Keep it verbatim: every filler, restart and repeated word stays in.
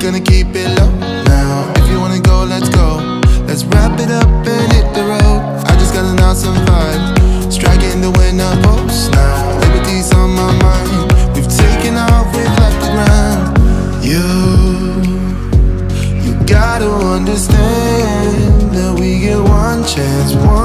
gonna keep it low now. If you wanna go, let's go. Let's wrap it up and hit the road. I just got an awesome vibe, striking the winner post now. Liberty's on my mind. We've taken off, we've left the ground. You, you gotta understand that we get one chance, one